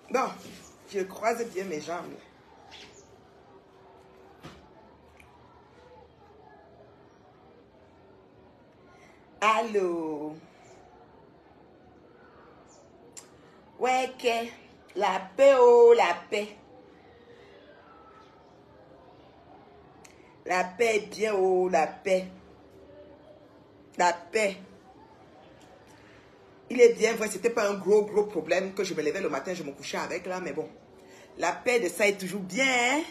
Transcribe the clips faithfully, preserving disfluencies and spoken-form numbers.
Bon, je croise bien mes jambes. Allô? Ouais, que la paix, oh, la paix. La paix est bien, oh, la paix. La paix. Il est bien vrai, c'était pas un gros, gros problème que je me levais le matin, je me couchais avec là, mais bon. La paix de ça est toujours bien, hein?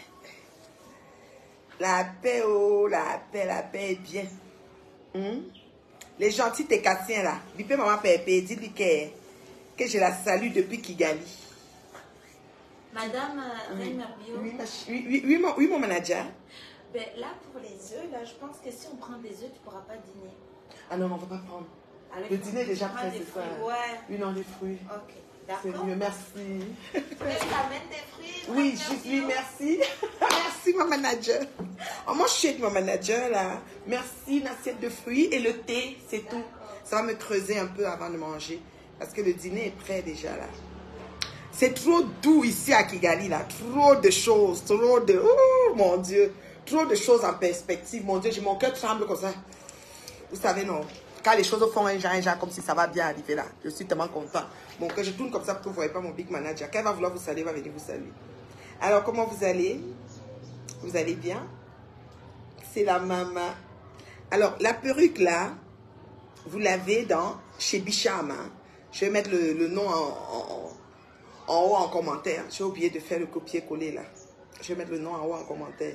La paix, oh, la paix, la paix est bien. Hmm? Les gentils Técassiens là, bipé maman Pépé, dis-lui que, que je la salue depuis Kigali. Madame euh, Oui. Reine Marbio. Oui, ma ch- oui, oui, oui, mon, oui, mon manager. Ben, là, pour les œufs, là, je pense que si on prend des œufs, tu ne pourras pas dîner. Ah non, on ne va pas prendre. Avec Le dîner est déjà tu prends prêt, des c'est ça. fruits, ouais. Oui, non, les fruits. Ok, C'est d'accord. mieux, merci. Tu t'amènes des fruits? Oui, Reine je suis, Marbio? merci. Merci, mon manager. On mange chez mon manager, là. Merci, une assiette de fruits et le thé, c'est tout. Ça va me creuser un peu avant de manger. Parce que le dîner est prêt déjà, là. C'est trop doux ici à Kigali, là. Trop de choses, trop de... Oh, mon Dieu. Trop de choses en perspective. Mon Dieu, j'ai mon cœur tremble comme ça. Vous savez, non. Quand les choses font un genre, un genre, comme si ça va bien arriver, là. Je suis tellement content. Mon cœur, je tourne comme ça pour que vous ne voyez pas mon big manager. Quand elle va vouloir vous saluer, elle va venir vous saluer. Alors, comment vous allez? Vous allez bien? C'est la maman. Alors, la perruque, là, vous l'avez dans chez Bicham. Hein? Je vais mettre le, le nom en, en, en haut en commentaire. J'ai oublié de faire le copier-coller, là. Je vais mettre le nom en haut en commentaire.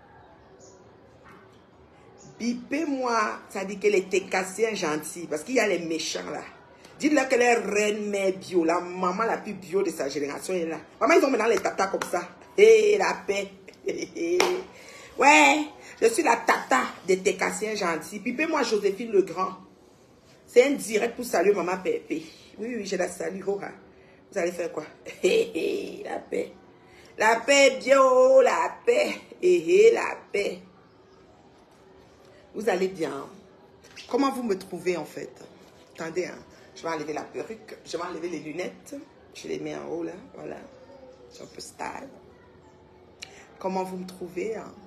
Bipez-moi, ça dit qu'elle était cassée gentille, parce qu'il y a les méchants, là. Dites-leur qu'elle est reine mère bio, la maman la plus bio de sa génération est là. Maman, ils ont maintenant les tatas comme ça. Hé, hey, la paix. Ouais, je suis la tata de tes cassiens gentils. Bipez-moi Joséphine Legrand. C'est un direct pour saluer maman Pépé. Oui, oui, je la salue. Oh, hein. Vous allez faire quoi? Hé, hé, la paix. La paix, bio, la paix. Hé, hé, la paix. Vous allez bien. Comment vous me trouvez en fait? Attendez, hein. Je vais enlever la perruque. Je vais enlever les lunettes. Je les mets en haut là. Voilà. C'est un peu style. Comment vous me trouvez? Hein?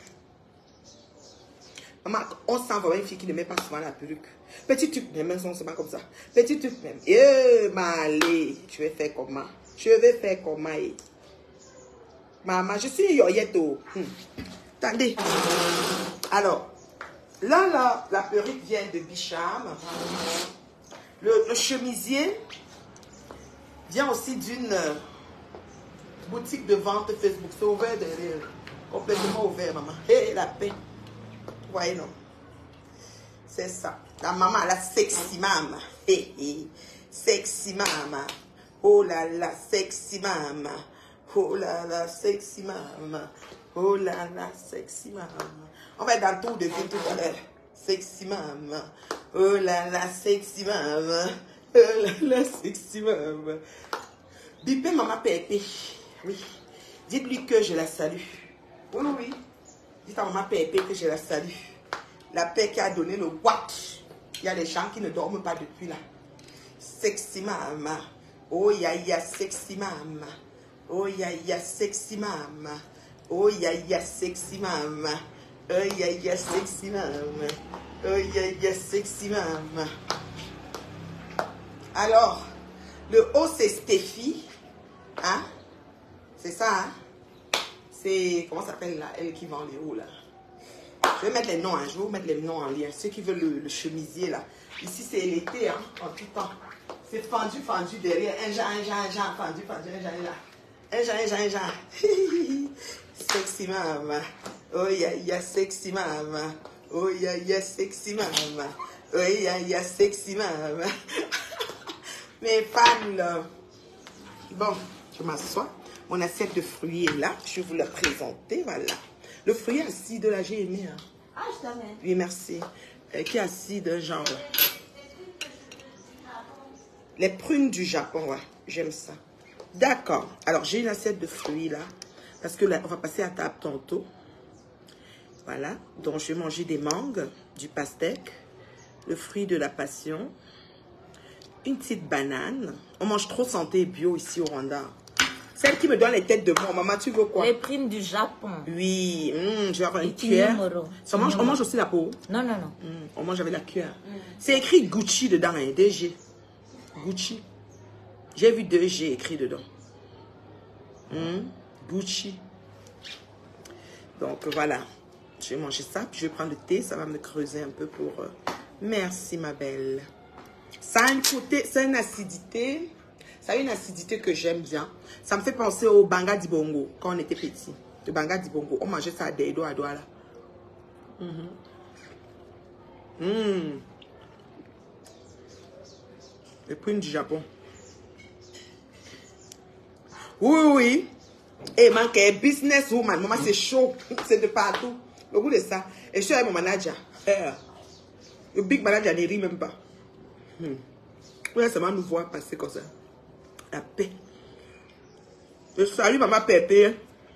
Maman, on sent vraiment une fille qui ne met pas souvent la perruque. Petit truc, mes mains sont seulement comme ça. Petit truc même. Eh, malé. Je vais faire comment? Je vais faire comment? Eh? Maman, je suis yoyette. Oh. Hmm. Attendez. Alors. Là, là, la perruque vient de Bicham. Le, le chemisier vient aussi d'une euh, boutique de vente Facebook. C'est ouvert derrière. Complètement ouvert, maman. Hé, hey, la paix. Vous voyez, non? C'est ça. La maman, la sexy maman. Hé, hey, hey. Sexy maman. Oh là là, sexy maman. Oh là là, sexy maman. Oh là là, sexy maman. On va être dans le tour de vie tout à l'heure. Sexy maman. Oh là là, sexy maman. Oh là là, sexy maman. Bipé maman Pépé. Oui. Dites-lui que je la salue. Oui, oui, oui. Dites à maman Pépé que je la salue. La paix qui a donné le watch. Il y a des gens qui ne dorment pas depuis là. Sexy maman. Oh ya ya, sexy maman. Oh ya ya, sexy maman. Oh ya ya, sexy maman. Oh ya ya, sexy maman. Oh ya ya, sexy maman. Alors, le haut c'est Stéphie. Hein? C'est ça, hein? C'est, comment ça s'appelle là? Elle qui vend les hauts là. Je vais mettre les noms, hein? Je vais vous mettre les noms en lien. Ceux qui veulent le, le chemisier là. Ici c'est l'été, hein? En tout temps. C'est fendu, fendu derrière. Un genre, un genre, un genre. Fendu, fendu, un genre, un genre. Un genre, un genre, un genre. Sexy maman. Oh ya ya, sexy maman. Oh ya ya, sexy maman. Oh ya ya, sexy maman. Mes fans là. Bon, je m'assois. Mon assiette de fruits est là. Je vais vous la présenter. Voilà. Le fruit acide là, j'ai aimé. Hein. Ah, je t'amène. Oui, merci. Euh, qui est acide, genre. Les prunes du Japon, ouais. J'aime ça. D'accord. Alors, j'ai une assiette de fruits là. Parce que là, on va passer à table tantôt. Voilà. Donc, je vais manger des mangues, du pastèque, le fruit de la passion, une petite banane. On mange trop santé et bio ici au Rwanda. Celle qui me donne les têtes de mort. Maman, tu veux quoi? Les primes du Japon. Oui, mmh, je vais avoir une cuillère. On mange, on mange aussi la peau? Non, non, non. Mmh, on mange avec la cuillère. Mmh. C'est écrit Gucci dedans, hein, D G. Gucci. J'ai vu deux G écrit dedans. Mmh, Gucci. Donc voilà. Je vais manger ça, puis je vais prendre le thé. Ça va me creuser un peu pour... Euh... Merci, ma belle. Ça a un côté... C'est une acidité... Ça a une acidité que j'aime bien. Ça me fait penser au banga dibongo quand on était petit. Le banga dibongo. On mangeait ça à des doigts à doigts là. Mm-hmm. Mm. Les primes du Japon. Oui, oui. Et manque business woman. Maman, c'est chaud. C'est de partout. Le goût de ça. Et je suis avec mon manager. Euh, le big manager ne rit même pas. Mm. Ouais, ça va nous voir passer comme ça. La paix. Je salue maman Pépé.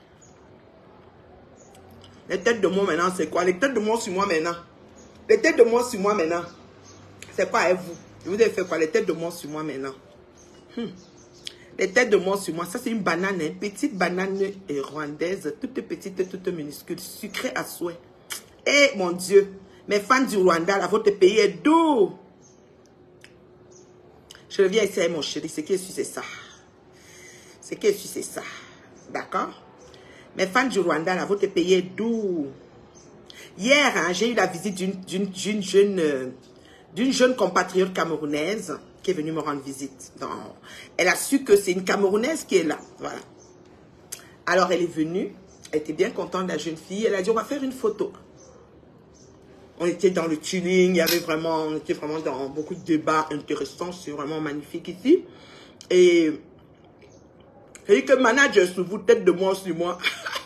Les têtes de moi maintenant, c'est quoi? Les têtes de moi sur moi maintenant. Les têtes de moi sur moi maintenant. C'est quoi avec vous? Je vous ai fait quoi? Les têtes de moi sur moi maintenant. Hmm. Les têtes de moi sur moi. Ça, c'est une banane. Une petite banane rwandaise. Toute petite, toute minuscule. Sucrée à souhait. Eh, mon Dieu. Mes fans du Rwanda, là, votre pays est doux. Je reviens ici avec mon chéri. Ce qui est su, c'est ça. Ce qui est su, c'est ça. D'accord? Mes fans du Rwanda, là, votre pays est doux. Hier, hein, j'ai eu la visite d'une jeune, euh, d'une jeune compatriote camerounaise qui est venue me rendre visite. Donc, elle a su que c'est une Camerounaise qui est là. Voilà. Alors, elle est venue. Elle était bien contente de la jeune fille. Elle a dit, on va faire une photo. On était dans le tuning, il y avait vraiment, on était vraiment dans beaucoup de débats intéressants, c'est vraiment magnifique ici. Et j'ai dit que manager sur vous, tête de moi sur moi.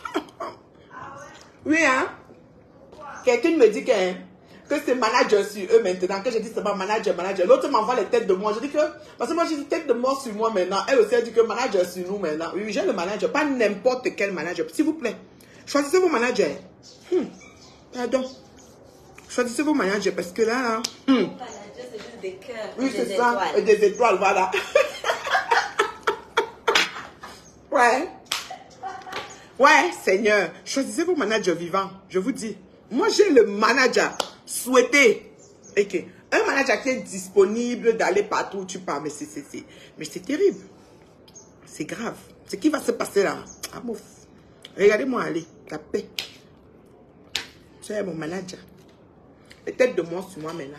Oui, hein? Quelqu'un me dit que, hein, que c'est manager sur eux maintenant. Que je dis c'est pas manager, manager. L'autre m'envoie les têtes de moi. Je dis que, parce que moi j'ai dit tête de moi sur moi maintenant. Elle aussi a dit que manager sur nous maintenant. Oui, j'ai le manager, pas n'importe quel manager. S'il vous plaît, choisissez vos managers. Hmm. Pardon. Choisissez vos managers parce que là... Hmm. Manager, c'est juste des cœurs. Oui, c'est ça. étoiles. Et des étoiles, voilà. Ouais. Ouais, Seigneur. Choisissez vos managers vivants. Je vous dis. Moi, j'ai le manager souhaité. Okay. Un manager qui est disponible d'aller partout où tu pars. Mais c'est mais c'est terrible. C'est grave. Ce qui va se passer là. Ah, mouf. Regardez-moi aller. La paix. C'est mon manager. Les têtes de moi sur moi maintenant.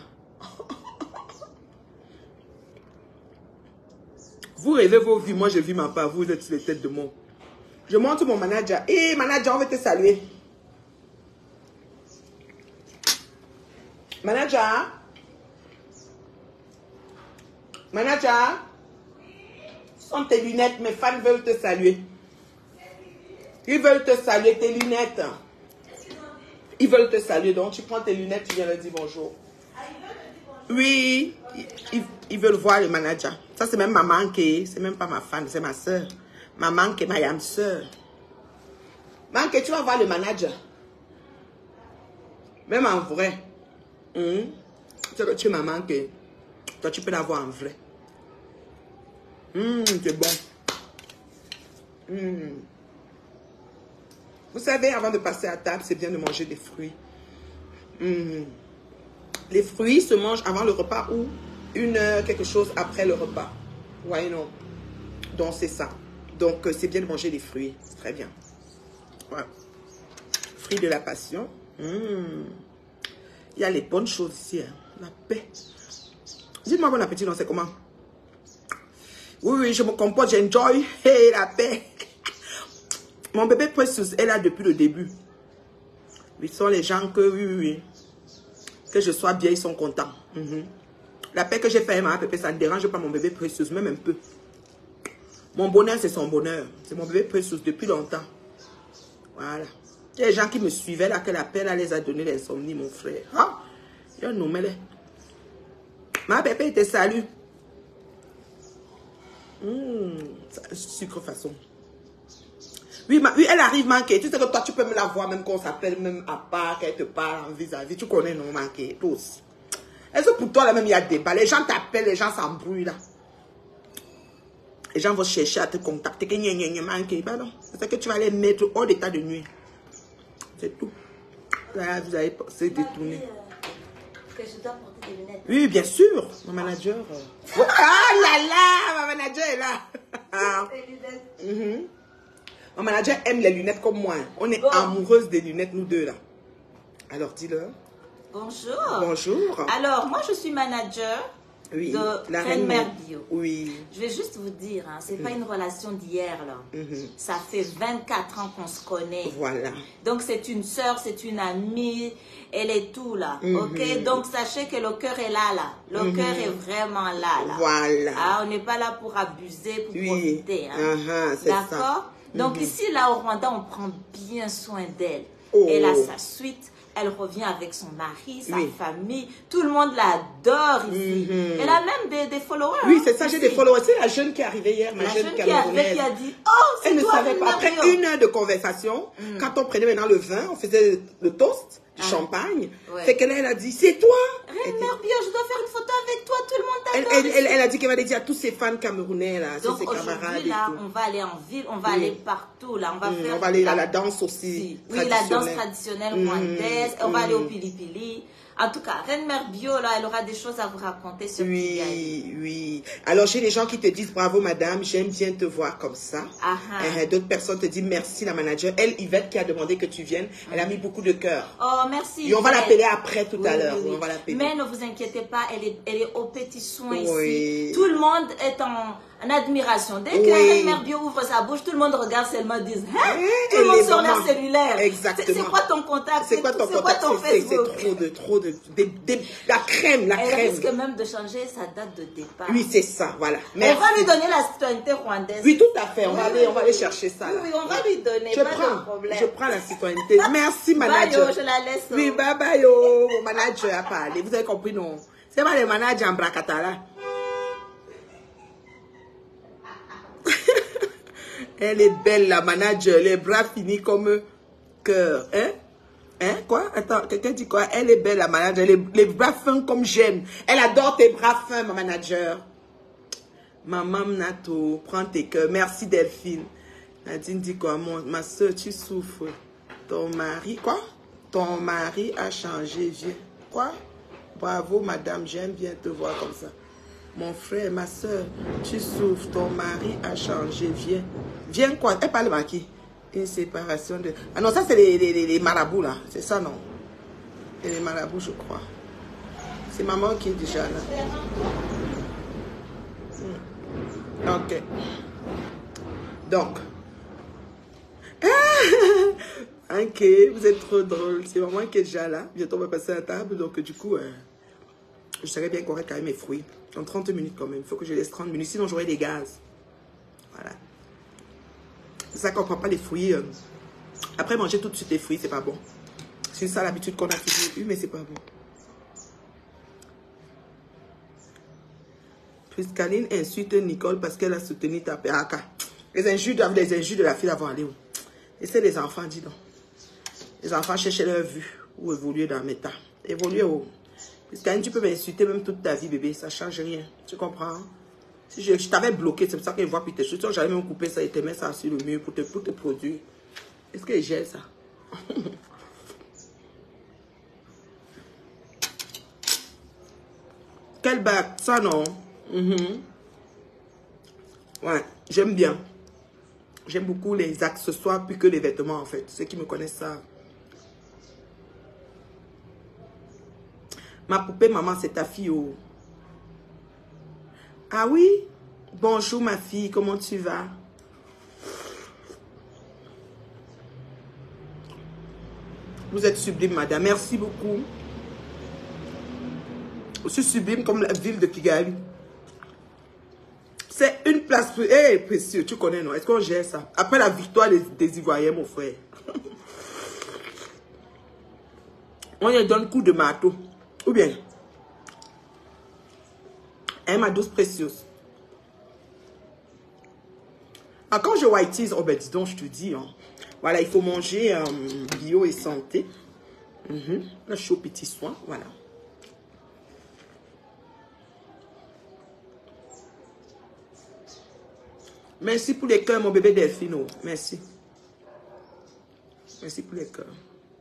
Vous rêvez vos vies, moi je vis ma part. Vous êtes sur les têtes de moi. Je montre mon manager. Hé, hey, manager, on veut te saluer. Manager. Manager. Sont tes lunettes. Mes fans veulent te saluer. Ils veulent te saluer, tes lunettes. Ils veulent te saluer, donc tu prends tes lunettes, tu viens leur dire bonjour. Oui, ils, ils, ils veulent voir le manager. Ça, c'est même maman qui, c'est même pas ma fan, c'est ma soeur. Maman qui est ma yam soeur. Maman, tu vas voir le manager. Même en vrai. Hum, que tu es maman que toi, tu peux l'avoir en vrai. Hum, c'est bon. Hum. Vous savez, avant de passer à table, c'est bien de manger des fruits. Mmh. Les fruits se mangent avant le repas ou une heure, quelque chose après le repas. Ouais, non. Donc, c'est ça. Donc, c'est bien de manger des fruits. C'est très bien. Ouais. Fruits de la passion. Mmh. Il y a les bonnes choses ici. Hein. La paix. Dites-moi bon appétit, non, c'est comment? Oui, oui, je me comporte, j'enjoy. Hey, la paix. Mon bébé Precious est là depuis le début. Ils sont les gens que, oui, oui, oui. Que je sois bien, ils sont contents. Mm-hmm. La paix que j'ai fait à ma bébé, ça ne dérange pas mon bébé Precious, même un peu. Mon bonheur, c'est son bonheur. C'est mon bébé Precious depuis longtemps. Voilà. Il y a des gens qui me suivaient là, que la paix là, les a donné l'insomnie, mon frère. Ah, il y a un nommé. Ma bébé te salue. Mmh, sucre façon. Oui, ma, oui, elle arrive manquée. Tu sais que toi, tu peux me la voir même quand on s'appelle même à part, qu'elle te parle en vis-à-vis. -vis. Tu connais, non, manquée. Tous. Est-ce que pour toi, là même, il y a débat? Les gens t'appellent, les gens s'embrouillent, là. Les gens vont chercher à te contacter. C'est ça que tu vas les mettre hors d'état de nuit. C'est tout. Là, vous allez se détourner. Que je dois porter des lunettes. Oui, bien sûr. Mon manager. Euh... Ah là là, ma manager est là. Des lunettes. Mm-hmm. Mon manager aime les lunettes comme moi. On est bon. amoureuses des lunettes, nous deux là. Alors, dis-le. Bonjour. Bonjour. Alors, moi, je suis manager oui, de la Reine Mère Bio. Oui. Je vais juste vous dire, hein, c'est mm-hmm. pas une relation d'hier là. Mm-hmm. Ça fait vingt-quatre ans qu'on se connaît. Voilà. Donc, c'est une soeur, c'est une amie. Elle est tout là. Mm-hmm. Ok. Donc, sachez que le cœur est là là. Le mm-hmm. cœur est vraiment là là. Voilà. Ah, on n'est pas là pour abuser, pour oui. profiter. Hein. Uh-huh, d'accord. Donc, mm-hmm. ici là au Rwanda, on prend bien soin d'elle. Oh. Elle a sa suite. Elle revient avec son mari, sa oui. famille. Tout le monde l'adore ici. Mm-hmm. Elle a même des, des followers. Oui, c'est ça, j'ai des followers. C'est la jeune qui est arrivée hier, ma la jeune, jeune qui est arrivée qui a dit, oh, c'est elle toi, ne savait pas. Après une heure de conversation, mm. quand on prenait maintenant le vin, on faisait le toast, du ah. champagne. Ouais. Fait qu'elle elle a dit, c'est toi. Reine Mère Bio, je dois faire une photo avec toi, tout le monde t'adore. Elle, elle, elle, elle a dit qu'elle va dire à tous ses fans camerounais, là, donc ses camarades. Donc là, on va aller en ville, on va mm. aller partout, là. On va, mm. faire on va aller la... à la danse aussi. Oui, la danse traditionnelle rwandaise. Mm. On va aller au Pili Pili. En tout cas, Reine Mère Bio, là, elle aura des choses à vous raconter sur Oui, Pili. oui. Alors, j'ai des gens qui te disent, bravo, madame, j'aime bien te voir comme ça. Uh-huh. euh, D'autres personnes te disent, merci, la manager. Elle, Yvette, qui a demandé que tu viennes, mm. elle a mis beaucoup de cœur. Oh, merci. Et on va l'appeler après tout oui, à l'heure. Oui, oui. On va l'appeler. Mais ne vous inquiétez pas, elle est, elle est au petit soin oui. ici. Tout le monde est en... en admiration. Dès que oui. Reine Mère Bio ouvre sa bouche, tout le monde regarde seulement, disent, hein? Tout le monde sur leur cellulaire. Exactement. C'est quoi ton contact? C'est quoi ton contact? C'est trop de, trop de, de, de, la crème, la Elle crème. risque même de changer sa date de départ. Oui, c'est ça, voilà. Merci. On va lui donner la citoyenneté rwandaise. Oui, tout à fait. On oui, va aller, on va aller chercher ça. Oui, oui, on va lui donner. Je pas prends, de problème. je prends la citoyenneté. Merci, manager. Bye, yo, je la laisse. Oui, bye bye, yo. Mon manager a parlé. Vous avez compris, non? C'est pas le manager en bracatala. Elle est belle, la manager, les bras finis comme cœur. Hein? Hein? Quoi? Attends, quelqu'un dit quoi? Elle est belle, la manager, les, les bras fins comme j'aime. Elle adore tes bras fins, ma manager. Maman Nato, prends tes cœurs. Merci Delphine. Nadine dit quoi? Mon, ma soeur, tu souffres. Ton mari, quoi? Ton mari a changé, viens. Quoi? Bravo, madame, j'aime bien te voir comme ça. Mon frère, ma soeur, tu souffres, ton mari a changé, viens. Viens quoi? Elle parle de qui? Une séparation de... Ah non, ça c'est les, les, les marabouts là, c'est ça non? Et les marabouts, je crois. C'est maman qui est déjà là. Hmm. Ok. Donc. Ah ok, vous êtes trop drôle. C'est maman qui est déjà là. Bientôt on va passer à la table, donc du coup... Euh... Je serais bien correct avec mes fruits. En trente minutes quand même. Il faut que je laisse trente minutes. Sinon, j'aurai des gaz. Voilà. C'est ça qu'on ne prend pas les fruits. Euh... Après, manger tout de suite les fruits, c'est pas bon. C'est ça l'habitude qu'on a toujours eu, mais c'est pas bon. Priscaline insulte Nicole parce qu'elle a soutenu ta péaka. Les injures doivent les injures de la fille avant aller où? Et c'est les enfants, dis donc. Les enfants cherchent leur vue ou évoluer dans le méta. Évoluer où? Parce que tu peux m'insulter même toute ta vie, bébé. Ça ne change rien. Tu comprends? Si je, je t'avais bloqué, c'est pour ça qu'elle voit plus tes choses. J'allais même couper ça et te mettre ça sur le mur pour te, pour te produire. Est-ce que j'ai ça? Quel bac? Ça, non? Mm-hmm. Ouais, j'aime bien. J'aime beaucoup les accessoires plus que les vêtements, en fait. Ceux qui me connaissent ça. Ma poupée, maman, c'est ta fille. Oh. Ah oui? Bonjour, ma fille. Comment tu vas? Vous êtes sublime, madame. Merci beaucoup. Je suis sublime comme la ville de Kigali. C'est une place... Eh, hey, précieux, tu connais, non? Est-ce qu'on gère ça? Après la victoire des, des Ivoiriens, mon frère. On lui donne coup de marteau. Ou bien, elle ma douce précieuse. Ah, quand je whiteise, oh ben dis donc, je te dis, hein, voilà, il faut manger euh, bio et santé. Mm-hmm. Là, je suis au petit soin, voilà. Merci pour les cœurs, mon bébé Delphino. Merci. Merci pour les cœurs.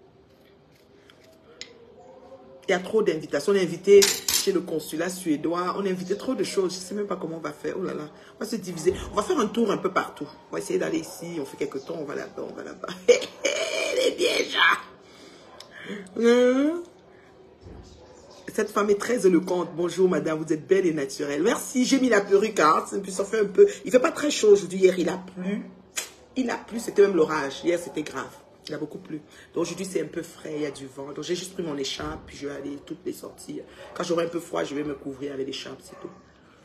Il y a trop d'invitations. On est invité chez le consulat suédois. On a invité trop de choses. Je ne sais même pas comment on va faire. Oh là là. On va se diviser. On va faire un tour un peu partout. On va essayer d'aller ici. On fait quelques temps. On va là-bas. On va là-bas. Elle est déjà. Hein? Cette femme est très éloquente. Bonjour madame, vous êtes belle et naturelle. Merci, j'ai mis la perruque. Hein. Ça fait un peu. Il ne fait pas très chaud aujourd'hui. Hier, il a plu. Il a plu, c'était même l'orage. Hier, c'était grave. Il a beaucoup plu. Donc aujourd'hui, c'est un peu frais, il y a du vent. Donc j'ai juste pris mon écharpe, puis je vais aller toutes les sorties. Quand j'aurai un peu froid, je vais me couvrir avec l'écharpe, c'est tout.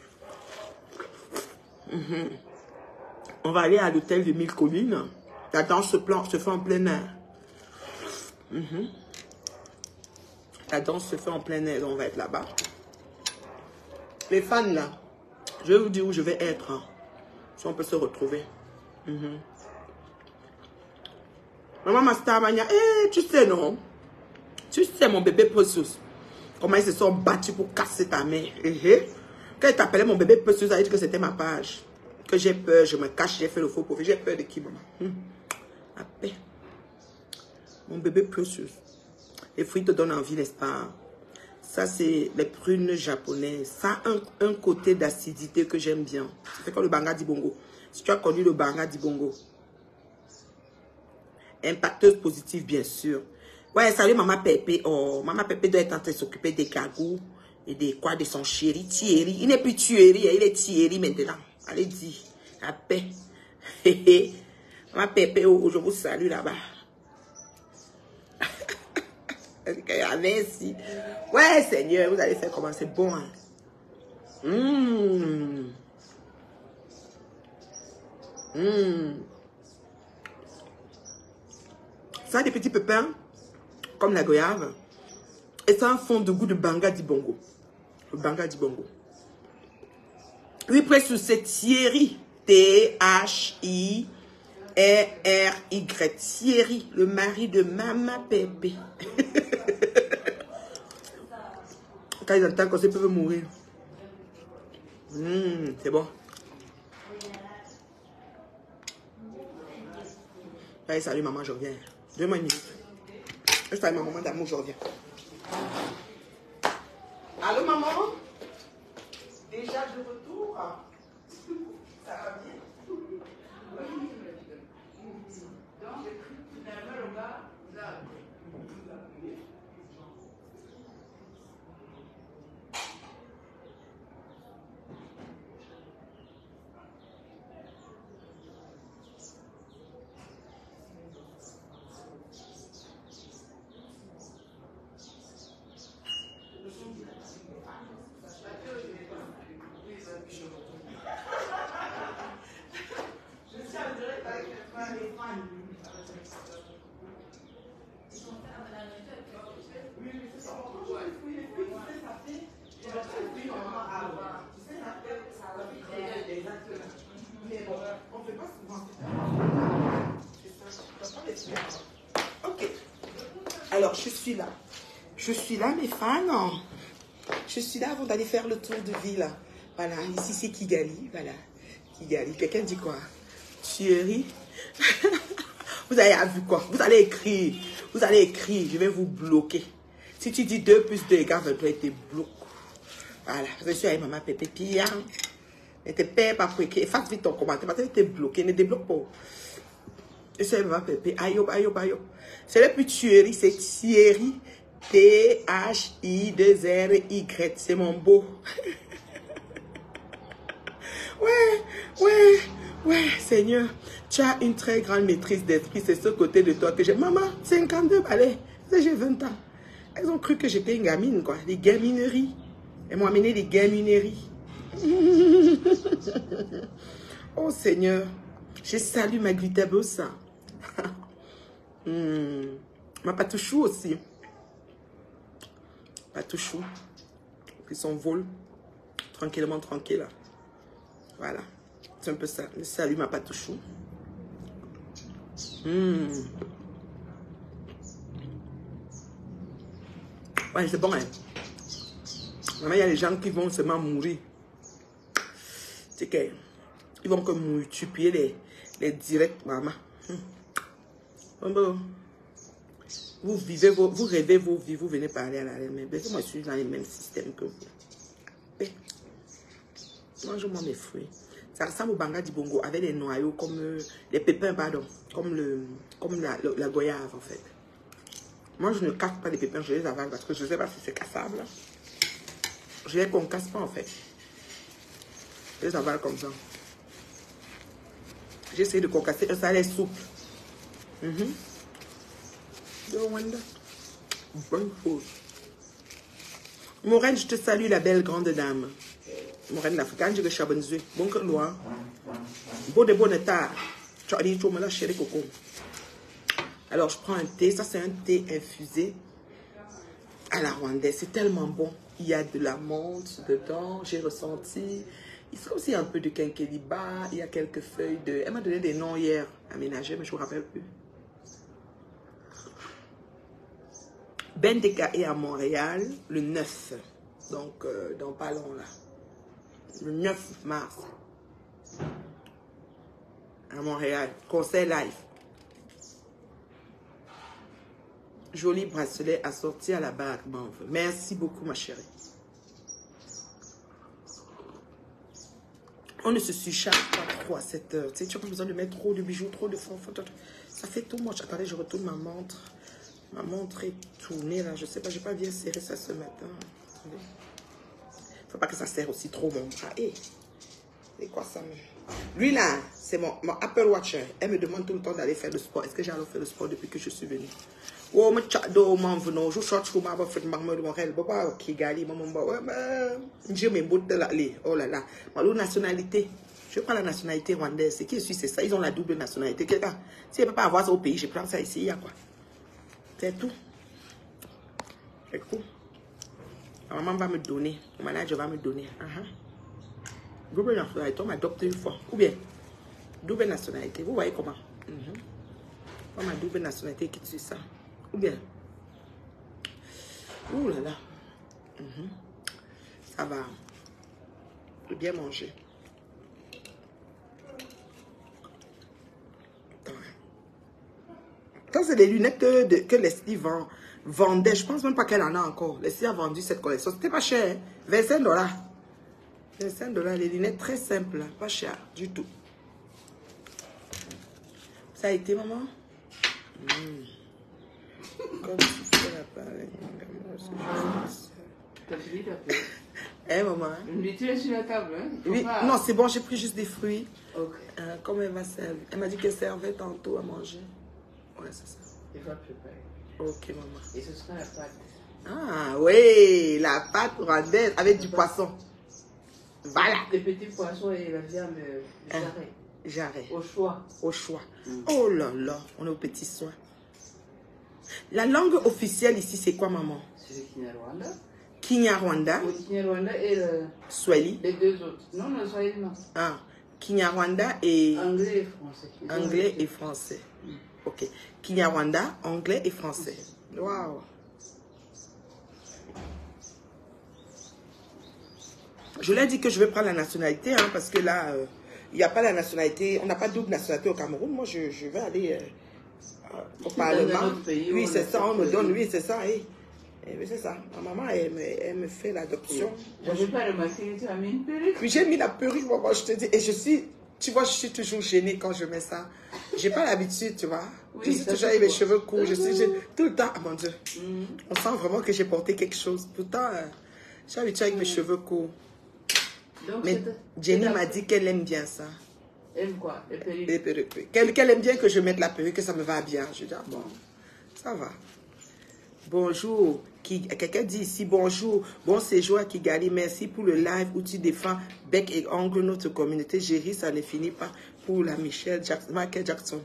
Mm-hmm. On va aller à l'hôtel de Mille Collines. La danse se, plan, se fait en plein air. Mm-hmm. La danse se fait en plein air, donc on va être là-bas. Les fans, là, je vais vous dire où je vais être. Hein. Si on peut se retrouver. Mm-hmm. Maman Mastamania, eh, tu sais non? Tu sais mon bébé Precious. Comment ils se sont battus pour casser ta main. Eh, eh. Quand ils t'appelaient mon bébé Precious, ça a dit que c'était ma page. Que j'ai peur, je me cache, j'ai fait le faux profil. J'ai peur de qui, maman? Hum. La paix. Mon bébé Precious. Les fruits te donnent envie, n'est-ce pas? Ça, c'est les prunes japonaises. Ça a un, un côté d'acidité que j'aime bien. C'est comme le banga dibongo. Si tu as connu le banga dibongo. Impacteuse positive, bien sûr. Ouais, salut Maman Pépé. Oh, Maman Pépé doit être en train de s'occuper des cagous et des quoi de son chéri Thierry. Il n'est plus Thierry, il est Thierry maintenant. Allez, dis, la paix. Maman Pépé, oh, je vous salue là-bas. Merci. Ouais, Seigneur, vous allez faire comment? C'est bon. Hein? Mmh. Mmh. Ça a des petits pépins, comme la goyave. Et ça a un fond de goût de banga dibongo. Le banga dibongo. Oui, presque c'est Thierry. T H I R R Y. Thierry, le mari de Maman Pépé. Quand ils entendent qu'on sait peuvent mourir. Mmh, c'est bon. Allez, salut maman, je reviens. Donne-moi une minute. Je suis avec ma maman d'amour, je reviens. Allô maman? Déjà de retour? Ça va bien? Ok. Alors, je suis là. Je suis là, mes fans. Je suis là avant d'aller faire le tour de ville. Voilà, ici c'est Kigali. Voilà, Kigali. Quelqu'un dit quoi? Thierry. Vous avez vu quoi? Vous allez écrire. Vous allez écrire. Je vais vous bloquer. Si tu dis deux plus deux égale vingt-trois, il te bloque. Voilà. Je suis avec Maman Pépé Pia. Ne te perds pas pour écrire. Fasse vite ton commentaire. Parce que tu es bloqué. Ne débloque pas. Je suis avec Maman Pépé. Ayo, ayo, ayo. C'est le plus Thierry. C'est Thierry. T H I deux R Y. C'est mon beau. Ouais, ouais, ouais, Seigneur. Tu as une très grande maîtrise d'esprit. C'est ce côté de toi que j'ai. Maman, cinquante-deux balais. J'ai vingt ans. Elles ont cru que j'étais une gamine, quoi. Des gamineries. Elles m'ont amené des gamineries. Oh, Seigneur. Je salue ma glutabosa. hmm. Ma patouchou aussi. Patouchou. Puis son vol. Tranquillement, tranquille. Voilà. C'est un peu ça. Je salue ma patouchou. Hmm. Ouais, c'est bon, hein. Maintenant, il y a des gens qui vont seulement mourir. C'est que Ils vont que multiplier les, les directs, maman. Hum. Vous vivez vos, vous rêvez vos vies, vous venez parler à la reine. Mais moi, je suis dans les mêmes systèmes que vous. Mange-moi mes fruits. Ça ressemble au banga du bongo avec les noyaux comme euh, les pépins, pardon, comme le, comme la, la, la goyave en fait. Moi, je ne casse pas les pépins, je les avale parce que je ne sais pas si c'est cassable. Je les concasse pas en fait. Je les avale comme ça. J'ai essayé de concasser, ça est souple. Mm-hmm. Bonne chose. Mon reine, je te salue, la belle grande dame. Mon reine africaine, je te chabonne. Bon que loin. Bon de bon état. Tu as dit, tu me lâches chérie coco. Alors, je prends un thé. Ça, c'est un thé infusé à la rwandaise. C'est tellement bon. Il y a de la menthe dedans. J'ai ressenti. C'est comme s'il y a un peu de quinqueliba. Il y a quelques feuilles de. Elle m'a donné des noms hier aménagés, mais je ne me rappelle plus. Bendeka est à Montréal le neuf. Donc, euh, dans pas long là. Le neuf mars. À Montréal. Concert live. Joli bracelet assorti à la bague. Merci beaucoup, ma chérie. On ne se surcharge pas trop à cette heure. Tu sais, tu n'as pas besoin de mettre trop de bijoux, trop de fonds. Ça fait tout moche. Attendez, je retourne ma montre. Ma montre est tournée là. Je sais pas, j'ai pas bien serré ça ce matin. Il ne faut pas que ça serre aussi trop mon bras. Hey, c'est quoi ça? Lui là, c'est mon, mon Apple Watch. Elle me demande tout le temps d'aller faire le sport. Est-ce que j'ai alors fait le sport depuis que je suis venue? Oh, mais tchado, m'en venons. Je cherche pour ma fait marmot de Montréal. Papa, Kigali, maman, ouais, mais j'ai mes bouts de la oh là là. Malou nationalité. Je prends la nationalité rwandaise. C'est qui suis, c'est ça. Ils ont la double nationalité. Quelqu'un, si elle ne peut pas avoir ça au pays, je prends ça ici. Il y a quoi? C'est tout. C'est tout. Ma maman va me donner. Mon manager va me donner. Uh -huh. Double nationalité. On m'adopte une fois. Ou bien, double nationalité. Vous voyez comment? Uh -huh. On m'a double nationalité qui tue ça. Ou bien. Ouh là là. Uh -huh. Ça va. Je vais bien manger. Ça, c'est des lunettes que, de, que Leslie vend, vendait. Je pense même pas qu'elle en a encore. Leslie a vendu cette collection. C'était pas cher. Hein? vingt-cinq dollars. vingt-cinq dollars. Les lunettes très simples. Pas cher du tout. Ça a été, maman? Mmh. Comme si c'était l'appareil. T'as fini ta peur? Eh, maman? Mais tu es sur la table, hein? Oui. Pas... Non, c'est bon. J'ai pris juste des fruits. Ok. Euh, comme elle va servir. Elle m'a dit qu'elle servait tantôt à manger. Ouais, c'est ça. Il va préparer. Ok, maman. Et ce sera la pâte. Ah, oui, la pâte rwandaise avec du poisson. Voilà. Les petits poissons et la viande de jarret. Jarret. Au choix. Au choix. Mm. Oh là là, on est au petit soin. La langue officielle ici, c'est quoi, maman? C'est le Kinyarwanda. Kinyarwanda. Le Kinyarwanda et le... Swahili. Les deux autres. Non, non, Swahili, non. Ah, Kinyarwanda et... Anglais et français. Anglais et français. Mm. Ok. Kinyarwanda, anglais et français. Waouh. Je leur ai dit que je vais prendre la nationalité, hein, parce que là, il euh, n'y a pas la nationalité, on n'a pas de double nationalité au Cameroun. Moi, je, je vais aller euh, au Parlement. Pays, oui, c'est ça, on me donne, oui, c'est ça. Et, et c'est ça. Ma maman, elle me, elle me fait l'adoption. Je ne vais pas remarquer, tu as mis une perruque. Oui, j'ai mis la perruque, maman, je te dis. Et je suis, tu vois, je suis toujours gênée quand je mets ça. Je n'ai pas l'habitude, tu vois. Oui, je suis toujours avec mes cheveux courts, je suis gênée. Tout le temps, ah mon Dieu. Mm. On sent vraiment que j'ai porté quelque chose. Pourtant, euh, je suis habituée avec mes cheveux courts. Donc, mais Jenny m'a dit qu'elle aime bien ça. Aime quoi? Les perruques? Les perruques. Qu'elle qu'elle aime bien que je mette la perruque, que ça me va bien. Je dis, ah bon, ça va. Bonjour. Quelqu'un dit ici, bonjour. Bon séjour à Kigali. Merci pour le live où tu défends bec et ongle notre communauté. J'ai ri, ça ne finit pas pour la Michelle Jackson. Michael Jackson.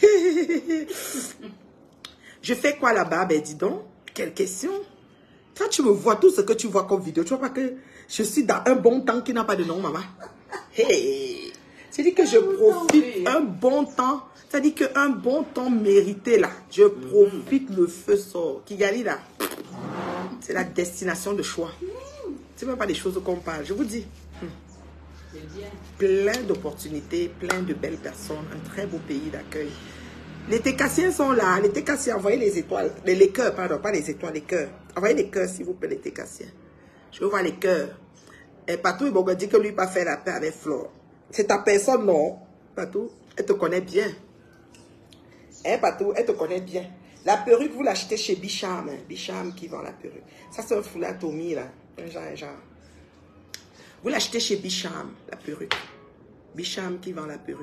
Je fais quoi là-bas? Ben dis donc, quelle question. Quand tu me vois, tout ce que tu vois comme vidéo, tu vois pas que je suis dans un bon temps qui n'a pas de nom, maman. Hey, c'est-à-dire que je profite un bon temps. C'est-à-dire qu'un bon temps mérité là. Je profite, le feu sort. Kigali là, c'est la destination de choix. C'est même pas des choses qu'on parle, je vous dis. C'est bien. Plein d'opportunités, plein de belles personnes, un très beau pays d'accueil. Les Técassiens sont là. Les Técassiens, envoyez les étoiles, les, les cœurs, pardon, pas les étoiles, les cœurs. Envoyez les cœurs, s'il vous plaît, les Técassiens. Je veux voir les cœurs. Et Patou, il m'a dit que lui, pas faire la paix avec Flore. C'est ta personne, non? Patou, elle te connaît bien. Hein, Patou, elle te connaît bien. La perruque, vous l'achetez chez Bicham. Hein? Bicham qui vend la perruque. Ça, c'est un foulard Tommy, là. Un genre, un genre. Vous l'achetez chez Bicham, la perruque. Bicham qui vend la perruque.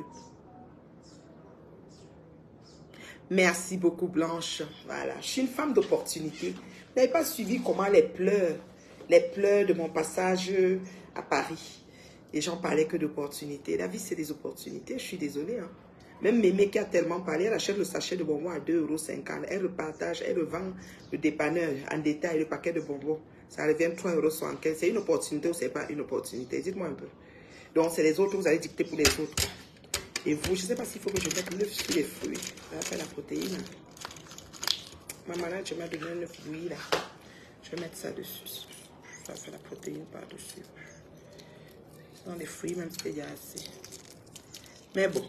Merci beaucoup, Blanche. Voilà. Je suis une femme d'opportunité. Vous n'avez pas suivi comment les pleurs, les pleurs de mon passage à Paris. Les gens parlaient que d'opportunités. La vie, c'est des opportunités. Je suis désolée. Hein. Même Mémé qui a tellement parlé, elle achète le sachet de bonbons à deux euros cinquante. Elle le partage, elle le vend le dépanneur en détail, le paquet de bonbons. Ça revient trois euros soixante-quinze. C'est une opportunité ou c'est pas une opportunité? Dites-moi un peu. Donc, c'est les autres que vous allez dicter pour les autres. Et vous, je ne sais pas s'il faut que je mette neuf sur les fruits. Ça va faire la protéine. Maman, là, tu m'as donné neuf fruits, là. Je vais mettre ça dessus. Ça va faire la protéine par-dessus. Dans les fruits, même si il y a assez. Mais bon.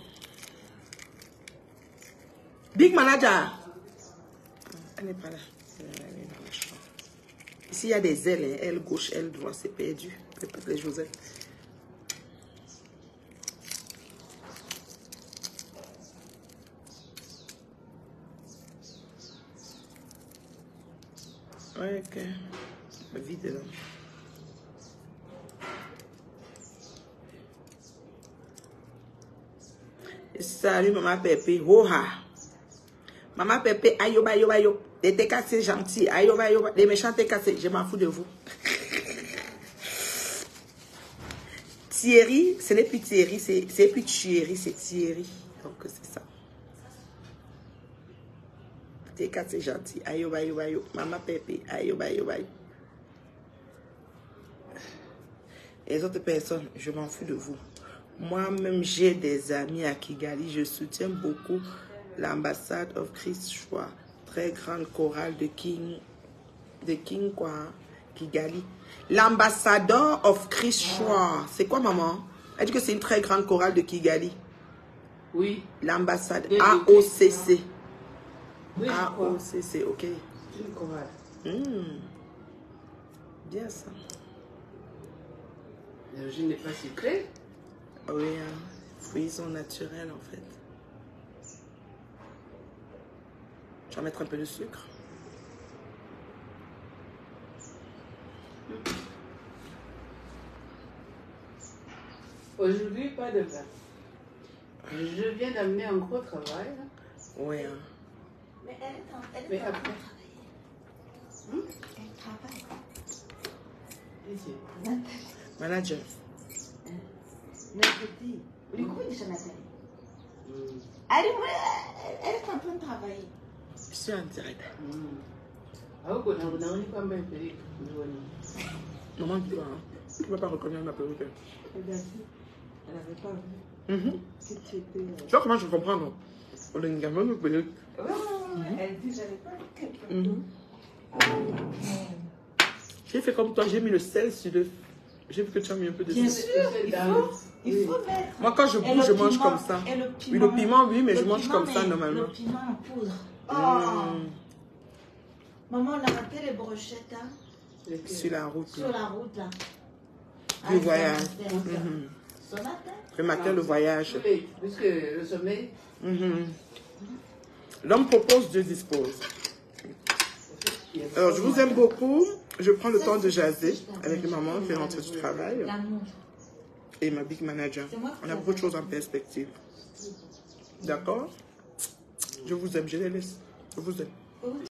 Big Manager. Elle n'est pas là. Elle est dans la chambre. Ici, il y a des ailes. Hein. Aile gauche, aile droite. C'est perdu. Répète les Joseph. Ouais, ok. Vide là. Salut, maman Pépé. Oha. Maman Pépé, ayo, ayo, ayo. Les Técassiens gentils. Ayo, ayo. Les méchants Técassiens. Je m'en fous de vous. Thierry, ce n'est plus Thierry, c'est plus Thierry, c'est Thierry. Donc, c'est ça. Técassiens gentils. Ayo, ayo, ayo. Maman Pépé. Ayo, ayo, ayo. Les autres personnes, je m'en fous de vous. Moi-même, j'ai des amis à Kigali. Je soutiens beaucoup l'ambassade of Christ Choix. Très grande chorale de King. De King quoi? Kigali. L'ambassadeur of Christ Choix. C'est quoi, maman? Elle dit que c'est une très grande chorale de Kigali. Oui. L'ambassade A O C C. Oui, A O C C, ok. C'est une chorale. Mmh. Bien ça. L'origine n'est pas sucrée. Oui, hein. Fruits sont naturels en fait. Je vais mettre un peu de sucre. Aujourd'hui, pas de pain. Je viens d'amener un gros travail. Oui, hein. Mais elle est en, elle est Mais en train de après. travailler. Hum? Elle travaille. Ici. Nathalie. Manager. Nathalie. Du coup, il est Nathalie. Hum. Elle, est- elle est en train de travailler. Je suis en direct. Hum. ahubwo ntabwo nabonye ko wambaye perike mbibona. Maman, tu vas, hein. Tu ne vas pas reconnaître ma perruque. Eh bien, si. Elle n'avait pas vu. Mhm. Si tu étais. euh, Tu vois comment je comprends, non? On a une gamme de perruque. Ouais, ouais, ouais. Elle dit j'avais pas quelque chose. Mhm. J'ai fait comme toi, j'ai mis le sel sur le... J'ai vu que tu as mis un peu de Bien sel. sûr, il faut, il faut mettre. Moi, quand je Et bouge, le je mange piment, comme ça. Et le Oui, piment. le piment, oui, mais Le je mange piment, comme ça mais normalement. Le piment en poudre. Oh. Mmh. Maman, on a raté les brochettes hein, Sur la route. sur la route là. Le Ah, voyage. c'était- c'était- Mhm. Ce matin. Le matin, le voyage. Oui, puisque le sommeil, Mhm. L'homme propose, Dieu dispose. Alors, je vous aime beaucoup. Je prends le temps de jaser avec les mamans qui rentrent du travail L'amour. et ma big manager. On a beaucoup de choses en perspective. D'accord? Je vous aime, je les laisse. Je vous aime.